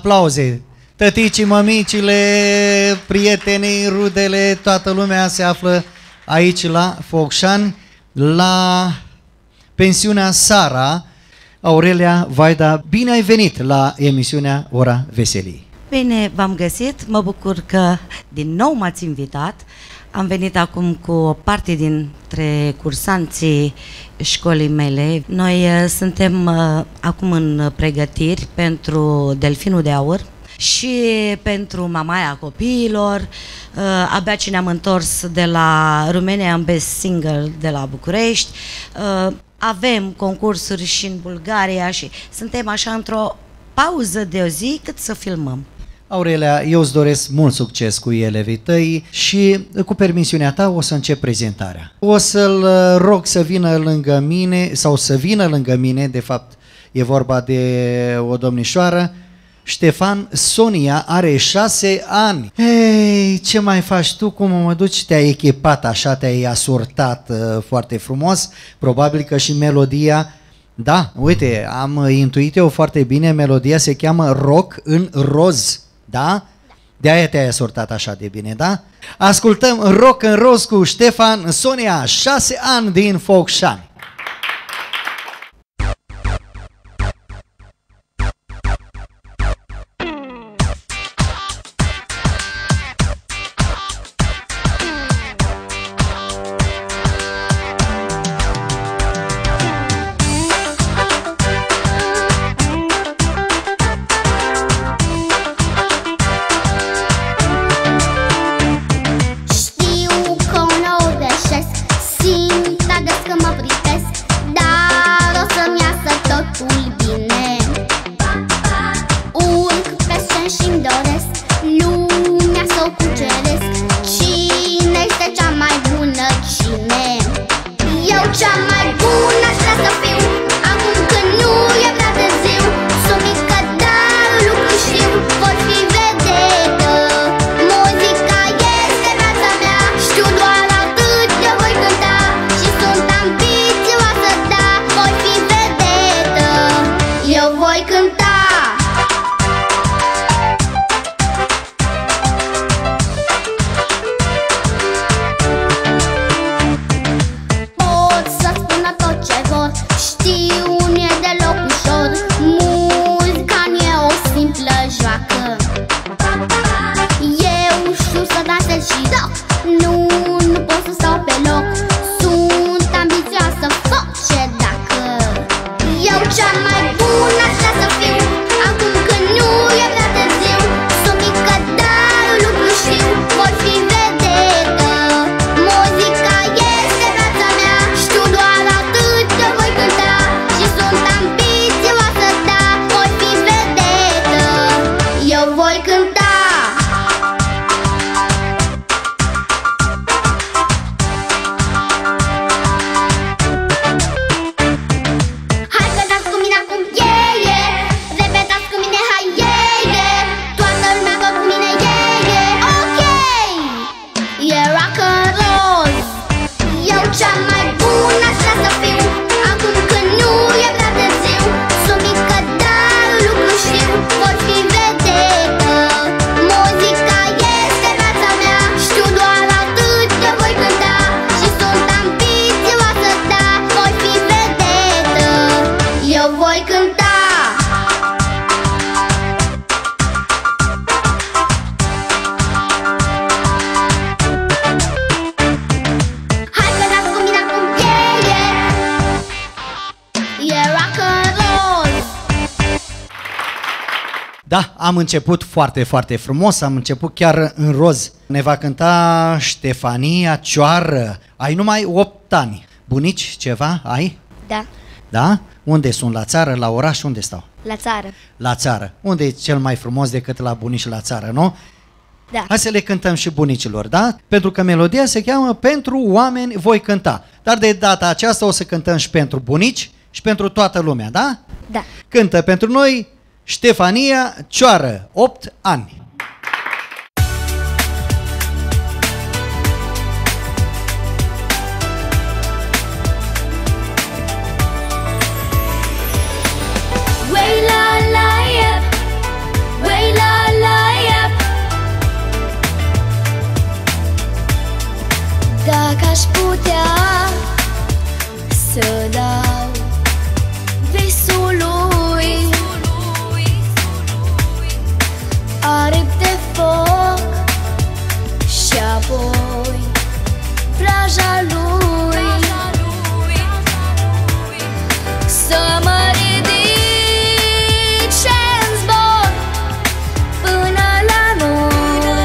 Aplauze! Tăticii, mămicile, prietenii, rudele, toată lumea se află aici la Focșani, la pensiunea Sara. Aurelia Vaida, bine ai venit la emisiunea Ora Veseliei. Bine v-am găsit, mă bucur că din nou m-ați invitat. Am venit acum cu o parte dintre cursanții școlii mele. Noi suntem acum în pregătiri pentru Delfinul de Aur și pentru Mamaia Copiilor. Abia ce ne-am întors de la Romanian Best Singer de la București. Avem concursuri și în Bulgaria și suntem așa într-o pauză de o zi cât să filmăm. Aurelia, eu îți doresc mult succes cu elevii tăi și cu permisiunea ta o să încep prezentarea. O să-l rog să vină lângă mine, sau să vină lângă mine, de fapt e vorba de o domnișoară. Ștefan Sonia are 6 ani. Ei, ce mai faci tu? Cum mă duci? Te-ai echipat așa, te-ai asortat foarte frumos. Probabil că și melodia... Da, uite, am intuit eu foarte bine, melodia se cheamă Rock în Roz, da? De-aia te-ai asortat așa de bine, da? Ascultăm Rock în Roz cu Ștefan Sonia, 6 ani din Focșani. Da, am început foarte, foarte frumos, am început chiar în roz. Ne va cânta Ștefania Cioară. Ai numai 8 ani. Bunici ceva ai? Da. Da? Unde sunt? La țară, la oraș? Unde stau? La țară. La țară. Unde e cel mai frumos decât la bunici la țară, nu? Da. Hai să le cântăm și bunicilor, da? Pentru că melodia se cheamă Pentru oameni voi cânta. Dar de data aceasta o să cântăm și pentru bunici și pentru toată lumea, da? Da. Cântă pentru noi Ștefania Cioară, 8 ani. Way la la yep, way aș putea să dau visului aripi de foc și apoi vraja lui, să mă ridic și-n zbor până la noi.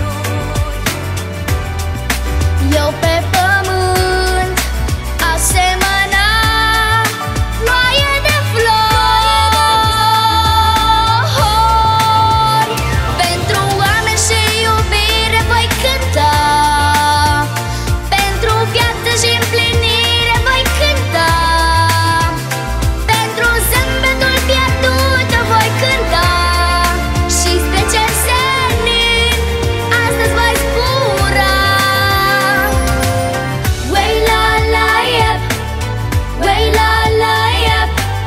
Eu pe pământ asemăna ploaie de flori, pentru oameni și iubire voi cânta, pentru viață și împlinire voi cânta, pentru zâmbetul pierdut voi cânta, și spre cer senin astăzi voi zbura. Way la la yep, way la la yep.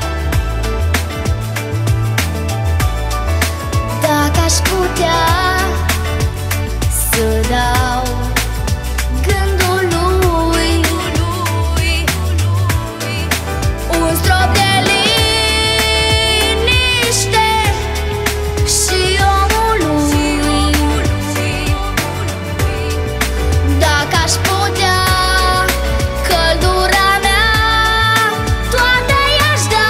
Dacă aș putea să dau gândului un strop de liniște și omului, dacă aș putea căldura mea toată i-aș da,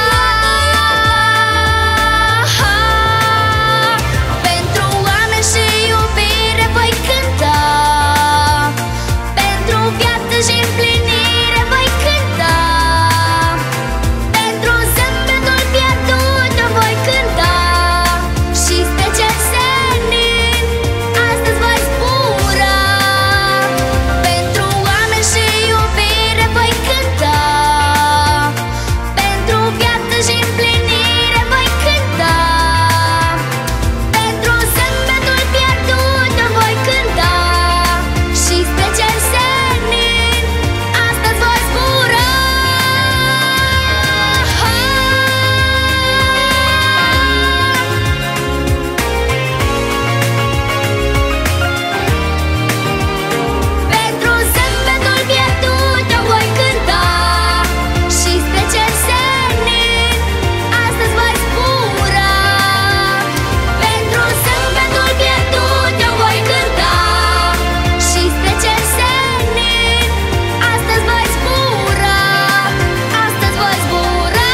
pentru oameni și iubire voi cânta, pentru viață și împlinire voi cânta, pentru zâmbetul pierdut voi cânta, și spre cer senin astăzi voi zbura. Pentru oameni și iubire voi cânta, pentru viață și împlinire voi cânta, pentru zâmbetul pierdut voi cânta, și spre cer senin astăzi voi zbura. Pentru zâmbetul pierdut voi cânta, și spre cer senin astăzi voi zbura. Pentru zâmbetul pierdut voi cânta, și spre cer senin astăzi voi zbura. Astăzi voi zbura.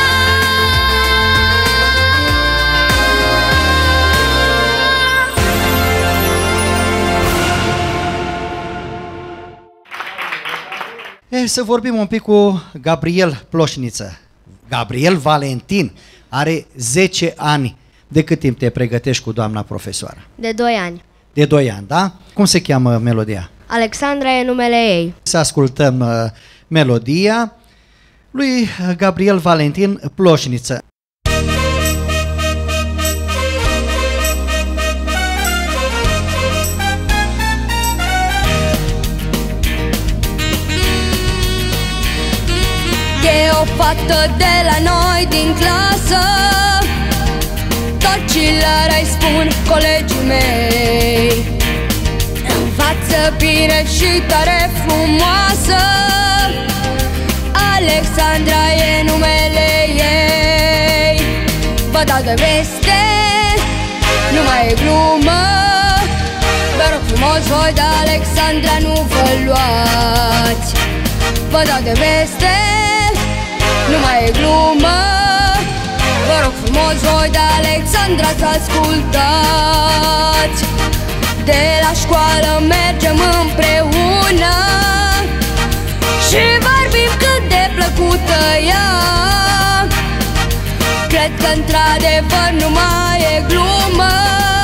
Să vorbim un pic cu Gabriel Ploșniță. Gabriel Valentin are 10 ani. De cât timp te pregătești cu doamna profesoară? De 2 ani. De 2 ani, da? Cum se cheamă melodia? Alexandra e numele ei. Să ascultăm melodia lui Gabriel Valentin Ploșniță. E o fată de la noi din clasă, tot ce le spun colegii mei. Învață bine și tare frumoasă, Alexandra e numele ei. Vă dau de veste, nu mai e glumă, vă rog frumos voi de Alexandra nu vă luați. Vă dau de veste, nu mai e glumă, vă rog frumos voi de Alexandra să ascultați. De la școală mergem împreună și vorbim cât de plăcută ea. Cred că într-adevăr nu mai e glumă,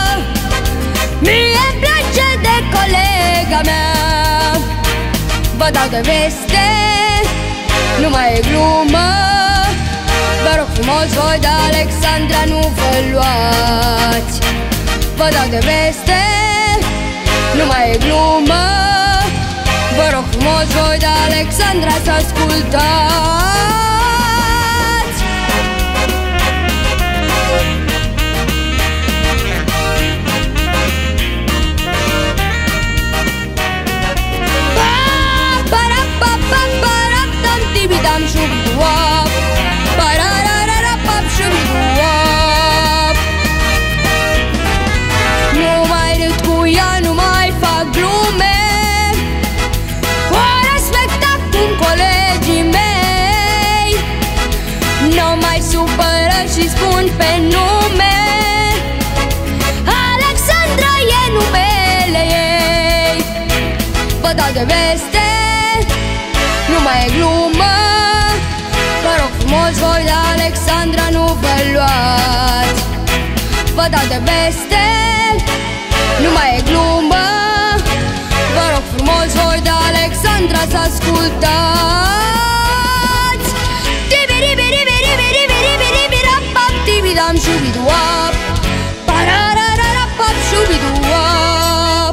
mie-mi place de colega mea. Vă dau de veste, nu mai e glumă, vă rog frumos voi de Alexandra nu vă luați. Vă dau de veste, nu mai e glumă, vă rog frumos voi de Alexandra să ascultați. Pa, para, vă dau de veste, nu mai e glumă. Vă rog frumos, voi de Alexandra nu vă luați. Vă dau de veste, nu mai e glumă. Vă rog frumos, voi de Alexandra să ascultați. Tibiribiribiribiribiribirapap, tibidam shubiduap, pararararapap shubiduap.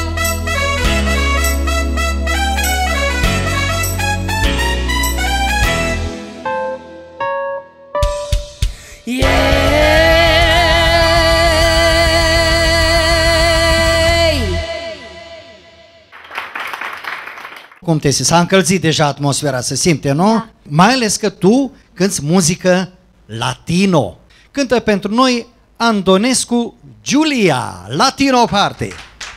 Cum te simți? S-a încălzit deja atmosfera, se simte, nu? Da. Mai ales că tu cânti muzică latino. Cântă pentru noi Andonescu Giulia, Latino Party.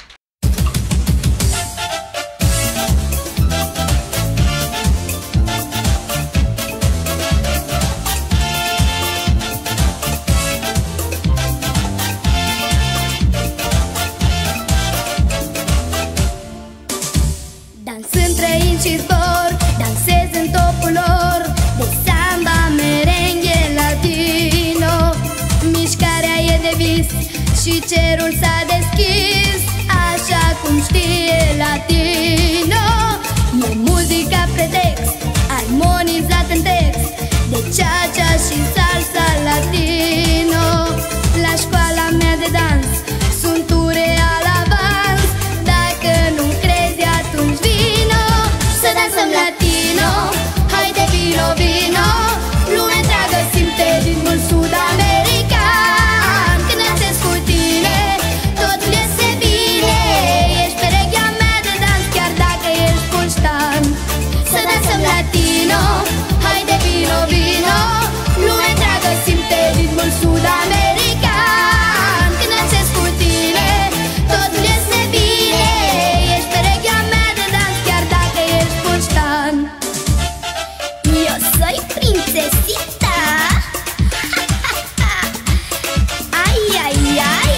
Dansând, trăind și zbor, dansez în topul lor de samba, merengue, latino. Mișcarea e de vis și cerul s-a deschis, așa cum știe latino. E muzica pretext, armonizat în text, de cha-cha și salsa latino. La școala mea de dans sunt real avans. Dacă nu crezi, atunci vino să dansăm latino. Haide, vino, vino, lumea întreagă simte ritmul sud-american. Când dansez cu tine, totul iese bine. Ești perechea mea de dans, chiar dacă ești puștan. Să dansăm latino, haide, vino, vino, lumea întreagă simte ritmul sud-american. Când dansez cu tine, totul iese bine. Ești perechea mea de dans, chiar dacă ești puștan. Eu soy princesita. Ai, ai, ai.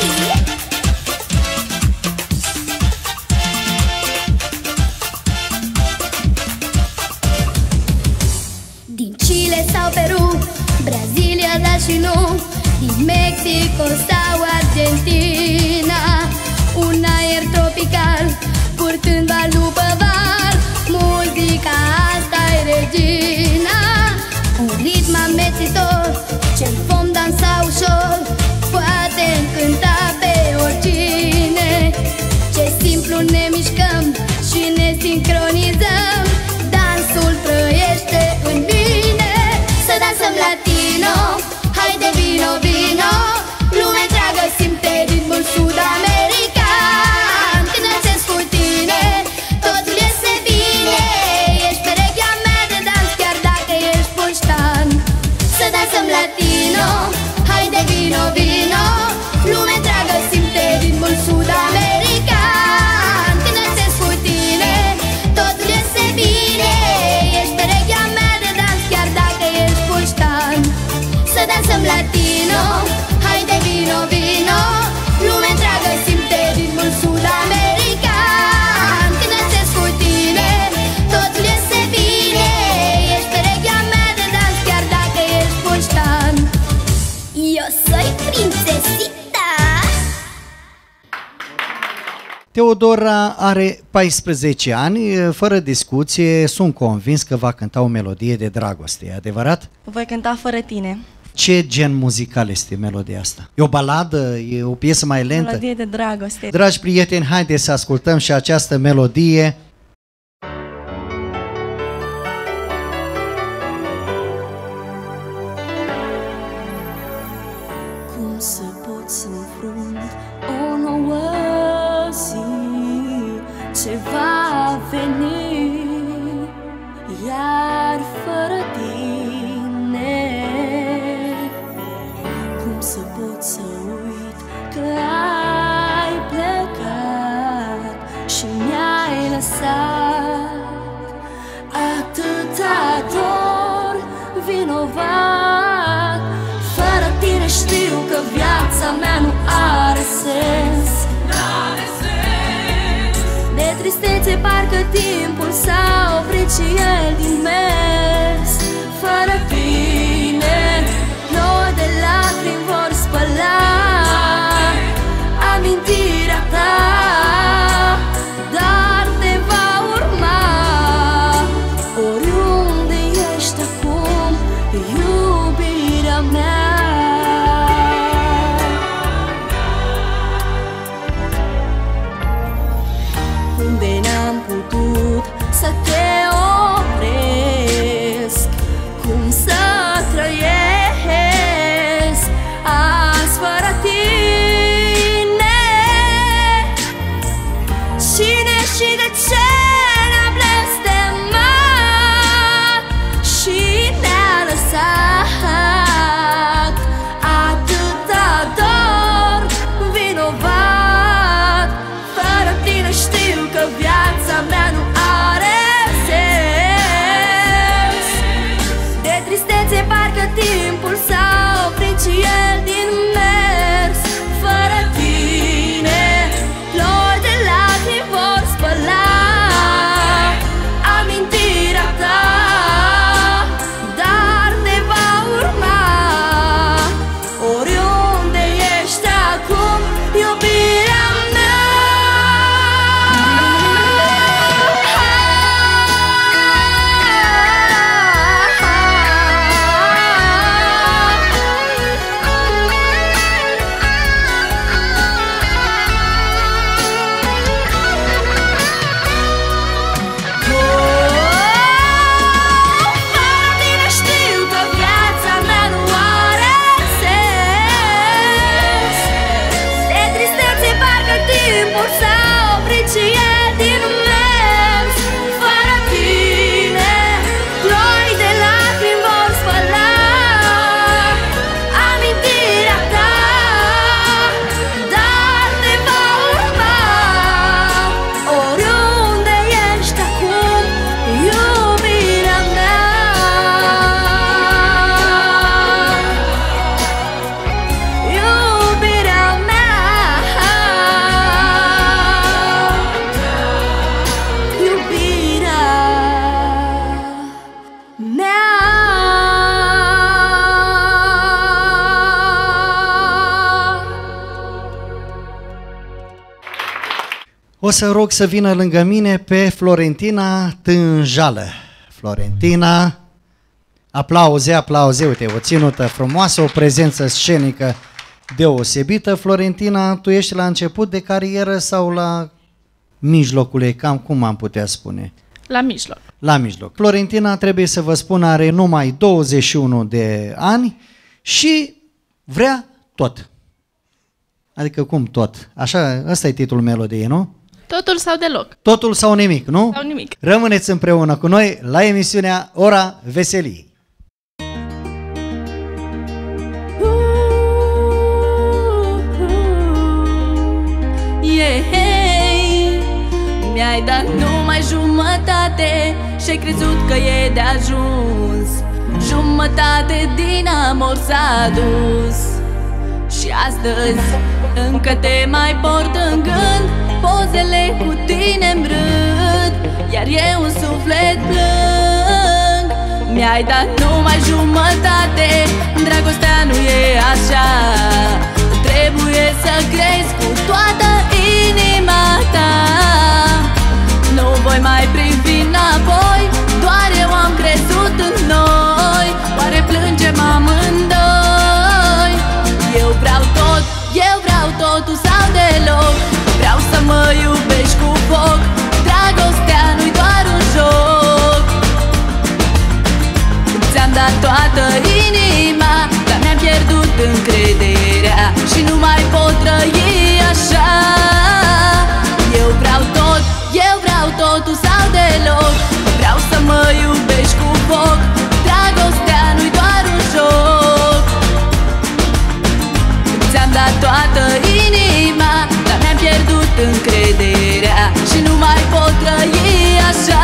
Din Chile sau Peru, Brazilia, dar și nu, din Mexico sau Argentina. Un aer tropical, purtând val după val, muzica asta-i regina. Un ritm amețitor, ce-n vom dansa ușor, poate încânta pe oricine. Ce simplu ne mișcăm și ne sincronizăm, dansul trăiește în mine. Să dansăm latino, haide, vino, vino, lumea întreagă simte ritmul sud-american. Când dansez cu tine, totul iese bine. Ești perechea mea de dans, chiar dacă ești puștan. Să dansăm latino, haide, vino, vino, lumea întreagă simte ritmul sud-american. Când dansez cu tine, totul iese bine. Ești perechea mea de dans, chiar dacă ești puștan. Să dansăm latino, haide, vino, vino, lumea întreagă simte ritmul sud-american. Când dansez cu tine, totul iese bine. Ești perechea mea de dans, chiar dacă ești puștan. Eu soy princesita. Teodora are 14 ani, fără discuție, sunt convins că va cânta o melodie de dragoste, e adevărat? Voi cânta Fără tine. Ce gen muzical este melodia asta? E o baladă? E o piesă mai lentă? Melodie de dragoste. Dragi prieteni, haideți să ascultăm și această melodie. Cum să pot să înfrunt o nouă zi ce va veni, iar fără tine. Cum să pot să uit că ai plecat și mi-ai lăsat atâta dor vinovat. Fără tine știu că viața mea nu are sens. De tristețe tristețe parcă timpul s-a oprit și el din mers. Fără tine, plouă de lacrimi vor spăla amintirea ta, dar te va urma oriunde ești acum, iubirea mea. Unde n-am putut să te opresc, cum să trăiesc azi fără tine? Cine și de ce ne-a blestemat și ne-a lăsat atâta dor vinovat? Fără tine știu că viața mea nu are sens. De tristețe parcă timpul s-a oprit și el din mers. Fără tine, ploi de lacrimi vor spăla amintirea ta, dar te va urma oriunde ești acum, iubirea mea. O să rog să vină lângă mine pe Florentina Tânjală. Florentina, aplauze, aplauze, uite, o ținută frumoasă, o prezență scenică deosebită. Florentina, tu ești la început de carieră sau la mijlocul ei, cam cum am putea spune? La mijloc. La mijloc. Florentina, trebuie să vă spun, are numai 21 de ani și vrea tot. Adică cum tot? Așa, ăsta e titlul melodiei, nu? Totul sau deloc. Totul sau nimic, nu? Sau nimic. Rămâneți împreună cu noi la emisiunea Ora Veseliei. Mi-ai dat numai jumătate și-ai crezut că e de ajuns. Jumătate din amor s-a dus și astăzi încă te mai port în gând. Pozele cu tine-mi râd, iar eu în suflet plâng. Mi-ai dat numai jumătate, dragostea nu e așa. Trebuie să crezi cu toată inima ta. Nu voi mai privi înapoi, doar eu am crezut în noi. Oare plângem amândoi? Eu vreau tot, eu vreau totul sau deloc. Vreau să mă iubești cu foc, dragostea nu-i doar un joc. Ți-am dat toată inima, dar mi-am pierdut încrederea și nu mai pot trăi așa. Eu vreau tot, eu vreau totul sau deloc. Vreau să mă iubești cu foc, dragostea nu-i doar un joc. Ți-am dat toată inima, dar mi-am pierdut încrederea și nu mai pot trăi așa.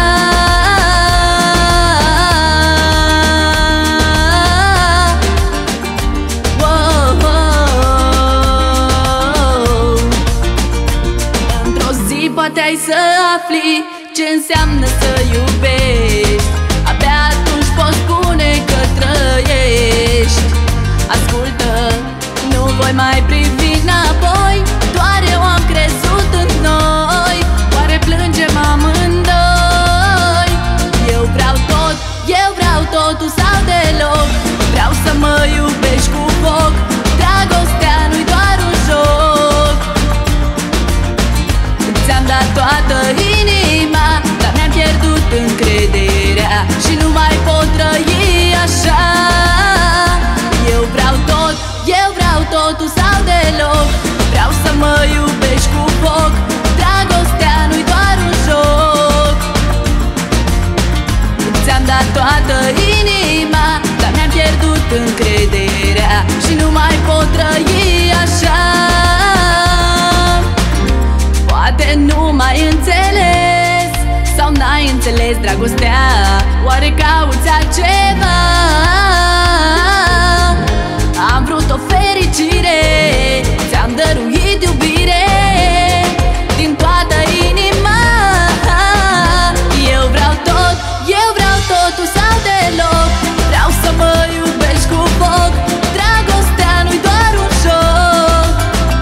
Într-o zi poate ai să afli înseamnă să iubești. Abia atunci poți spune că trăiești. Ascultă, nu voi mai privi înapoi, doar eu am crezut în noi. Oare plângem amândoi? Eu vreau tot, eu vreau totul sau deloc. Vreau să mă iubești cu foc. Dragostea nu-i doar un joc. Ți-am dat toată inima, dar mi-am pierdut încrederea și nu mai pot trăi așa. Eu vreau tot, eu vreau totul sau deloc. Vreau să mă iubești cu foc. Dragostea nu-i doar un joc. Ți-am dat toată inima, dar mi-am pierdut încrederea și nu mai pot trăi așa. Poate nu m-ai înțeles sau n-ai înțeles dragostea. Oare cauți altceva? Am vrut o fericire, ți-am dăruit iubire din toată inima. Eu vreau tot, eu vreau totul sau deloc. Vreau să mă iubești cu foc. Dragostea nu-i doar un joc.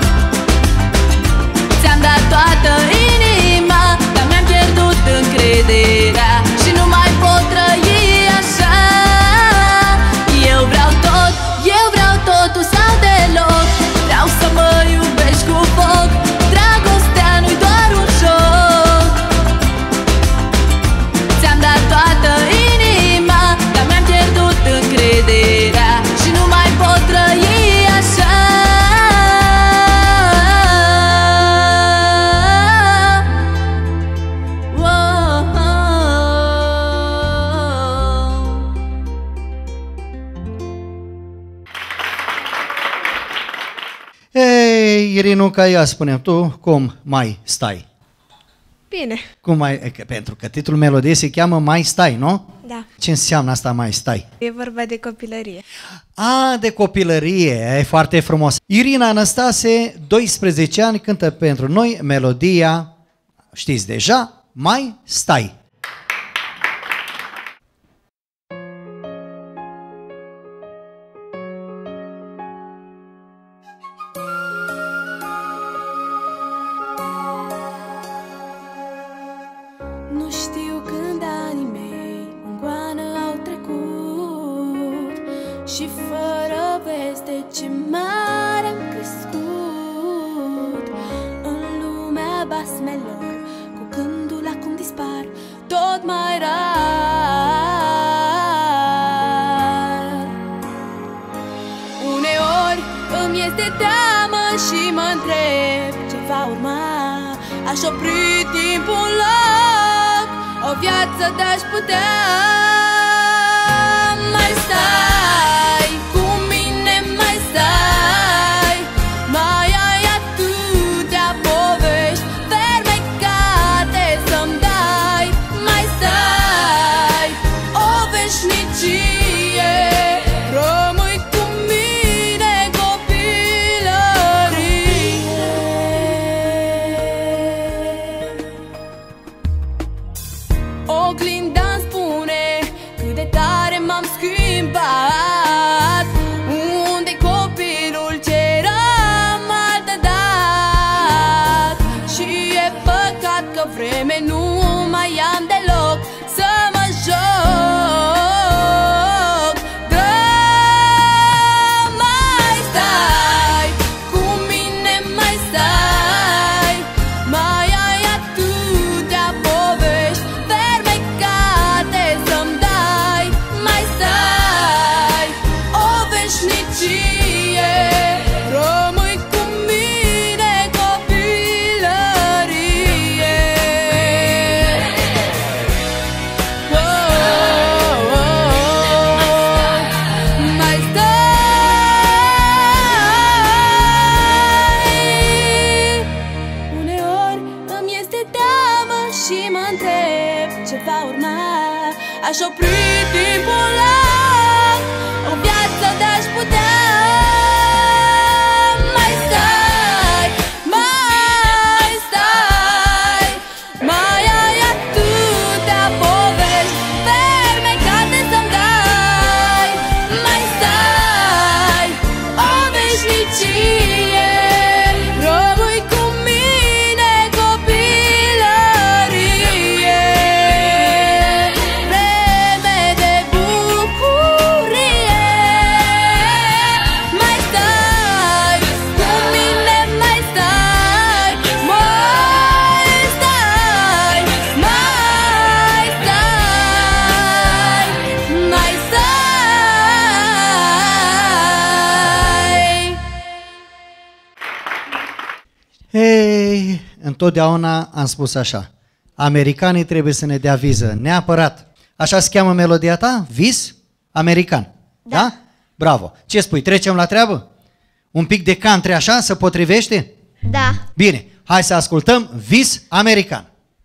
Ți-am dat toată inima, dar mi-am pierdut încrederea și nu mai pot trăi așa. Eu vreau tot, eu vreau totul sau deloc. Vreau să mă iubești cu foc. Dragostea nu-i doar un joc. Ți-am dat toată inima, dar mi-am pierdut încrederea și nu mai pot trăi așa. Ei, Irinuca, ia spune tu cum mai stai? Bine. Cum mai, pentru că titlul melodiei se cheamă Mai stai, nu? Da. Ce înseamnă asta mai stai? E vorba de copilărie. A, de copilărie, e foarte frumos. Irina Anastase, 12 ani, cântă pentru noi melodia, știți deja, Mai stai. Nu știu când anii mei în goană au trecut și fără veste ce mare am crescut. În lumea basmelor, cu gândul acum dispar tot mai rar. Uneori îmi este teamă și mă întreb ce va urma. Aș opri timpul în loc, o viață te-aș putea. Mai stai cu mine, mai stai. Mai ai atâtea povești fermecate să-mi dai. Mai stai o veșnicie, rămâi cu mine copilărie. Oglinda-mi spune cât de tare m-am schimbat. Unde-i copilul ce eram altădat? Și e păcat că vreme nu mai am deloc să mă joc. Drag, mai stai cu mine, mai stai. Mai ai atâtea povești fermecate să-mi dai. Mai stai o veșnicie, rămâi cu mine copilărie. Mai stai. Uneori îmi este teamă și mă întreb ce va urma. Aș opri timpul în loc, o viață te-aș putea. Mai stai, mai stai. Mai ai atât întotdeauna am spus așa, americanii trebuie să ne dea viză, neapărat. Așa se cheamă melodia ta? Vis american. Da? Bravo. Ce spui? Trecem la treabă? Un pic de country așa, se potrivește? Da. Bine, hai să ascultăm Vis american.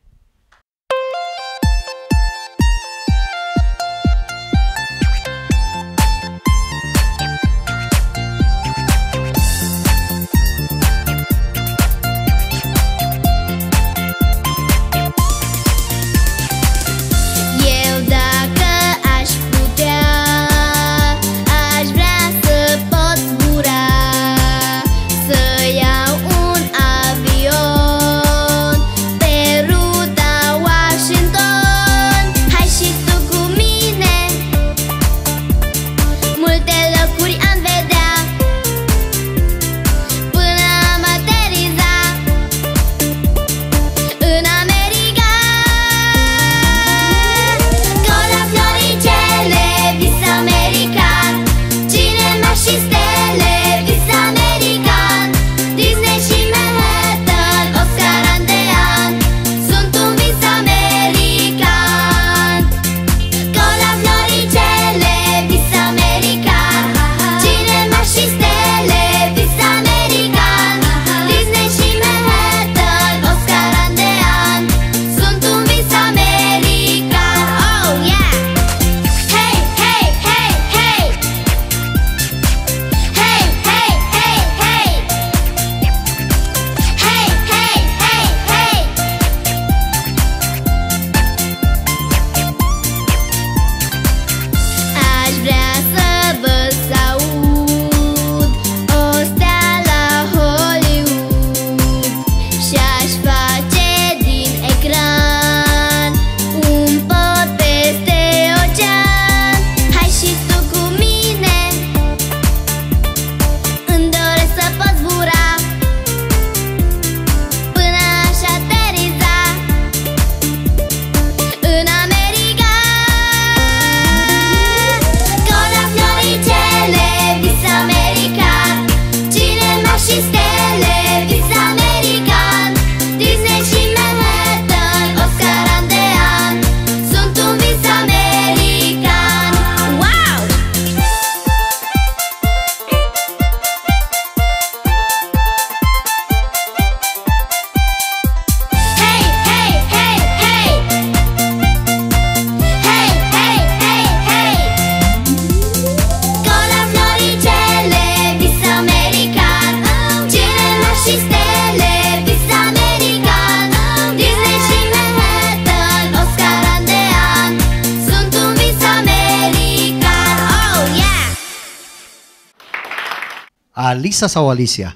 Alisa sau Alicia?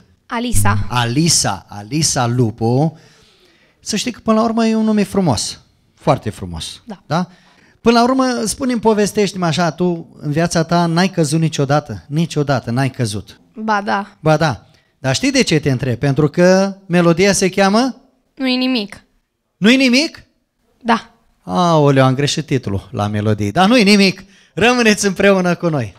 Alisa. Alisa Lupu. Să știi că până la urmă e un nume frumos. Foarte frumos. Da? Până la urmă, spune-mi, povestește-mi așa, tu în viața ta n-ai căzut niciodată? Niciodată n-ai căzut. Ba da. Ba da. Dar știi de ce te întreb? Pentru că melodia se cheamă? Nu-i nimic. Nu-i nimic? Da. Aoleu, am greșit titlul la melodie. Dar nu-i nimic. Rămâneți împreună cu noi.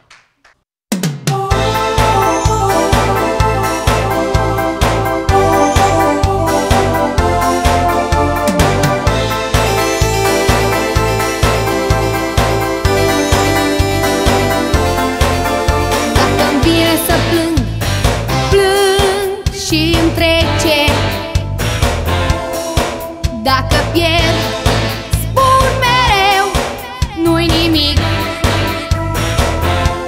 Dacă pierd, spun mereu, nu-i nimic.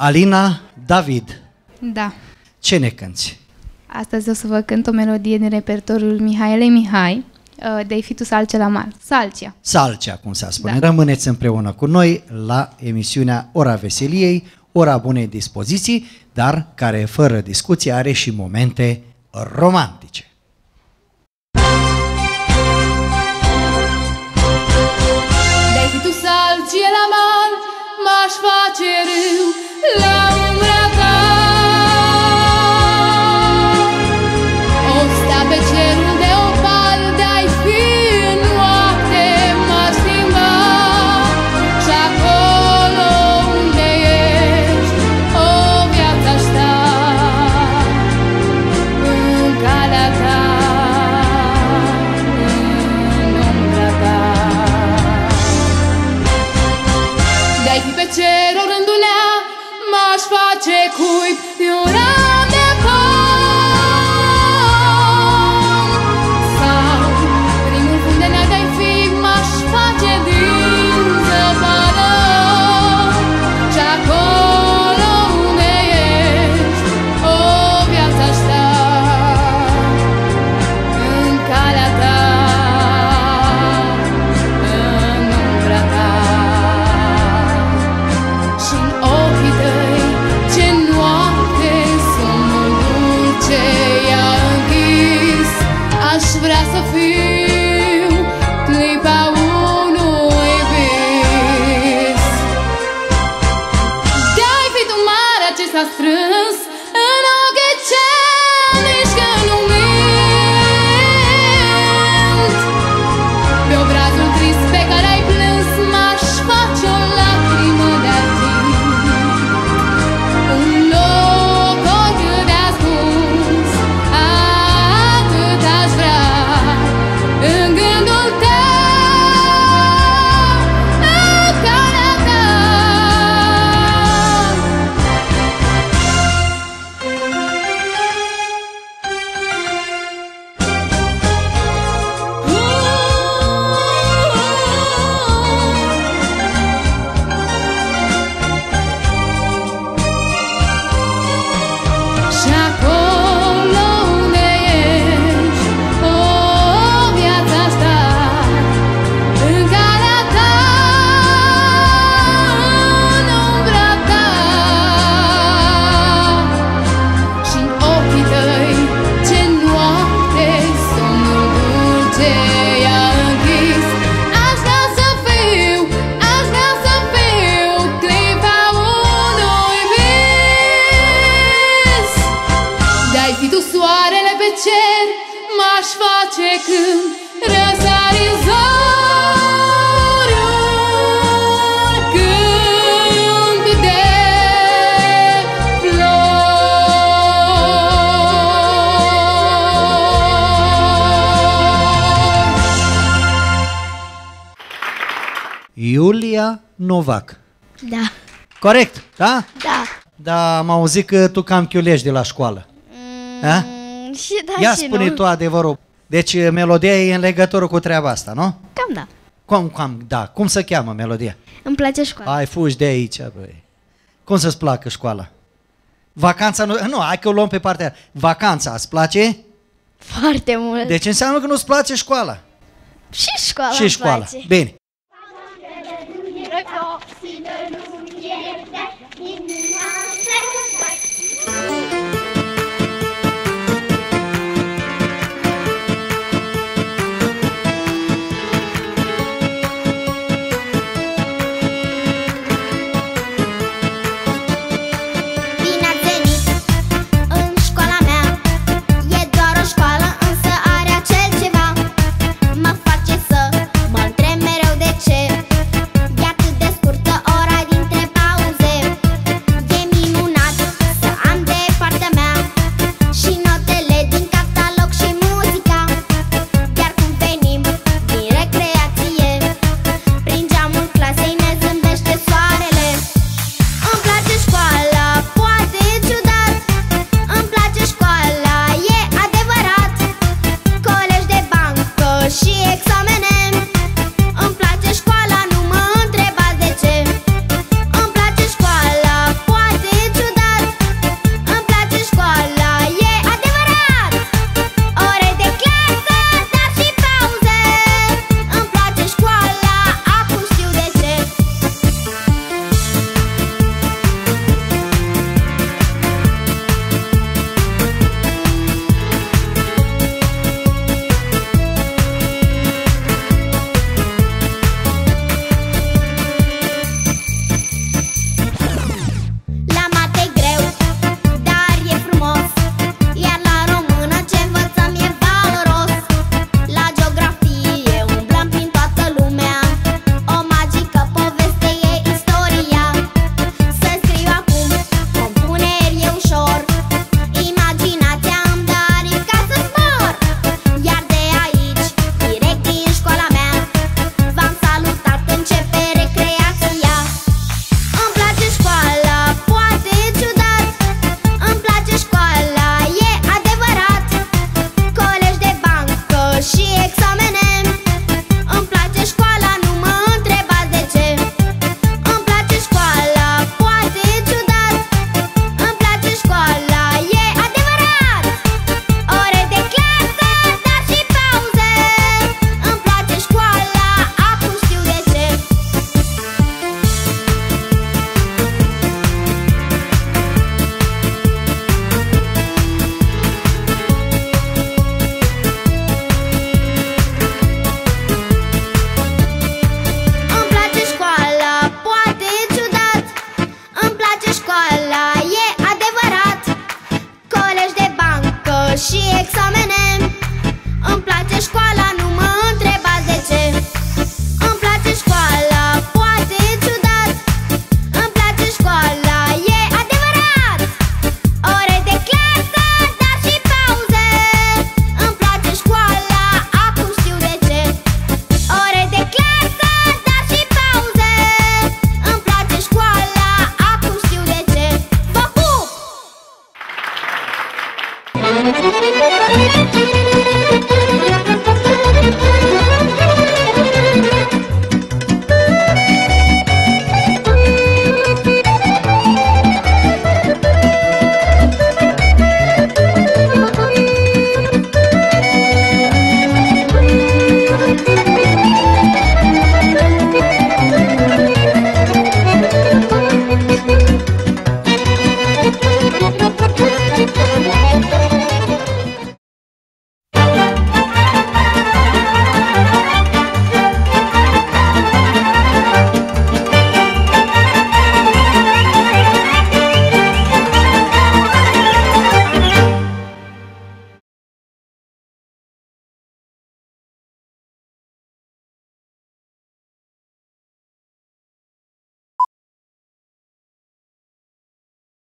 Alina, David, Da. ce ne cânti? Astăzi o să vă cânt o melodie din repertoriul Mihaelei Mihai, de Fitu Salcea la Mal. Salcea. Salcea, cum se spune. Da. Rămâneți împreună cu noi la emisiunea Ora Veseliei, ora bunei dispoziții, dar care fără discuție are și momente romantice. De-ai fi tu salcie la mal, m-aș face râu la umbra ta. O sta pe cerul de opal, de-ai fi în noapte, m-aș schimba. Și acolo unde ești, o viață-aș sta în calea ta, în umbra ta. De-ai fi pe cer o rândulea, m-aș face cuib de un ram de pom. Sau primul fund de nea de-ai fi, m-aș face din zăpadă. Și acolo unde ești, o viață-aș sta în calea ta, în umbra ta. Și-n ochii tăi, ce noapte, somnul dulce i-a închis. Aș vrea să fiu clipa unui vis. De-ai fi tu marea ce s-a strâns în ochii ce nici că nu mint. Pe obrazul trist pe care ai plâns, m-aș face o lacrimă de argint. Un loc oricât de ascuns, atât aș vrea în gândul tău, în calea ta. Și acolo unde ești, o viață-aș sta în calea ta, în umbra ta. Și-n ochii tăi, ce noapte, somnul dulce i-a închis. Aș vrea să fiu clipa unui vis. De-ai fi tu soarele pe cer, m-aș face când răsari în zori. Un cânt de flori. Iulia Novac. Da. Corect, da? Da. Da, am auzit că tu cam chiulești de la școală. Da? Și da Ia și spune nu. tu adevărul. Deci melodia e în legătură cu treaba asta, nu? Cam da. Da. Cum se cheamă melodia? Îmi place școala. Hai, fugi de aici, băi. Cum să-ți placă școala? Vacanța nu, hai că o luăm pe partea aia. Vacanța, îți place? Foarte mult. Deci înseamnă că nu-ți place școala. Și școala Și îmi școala. place. Bine. Inima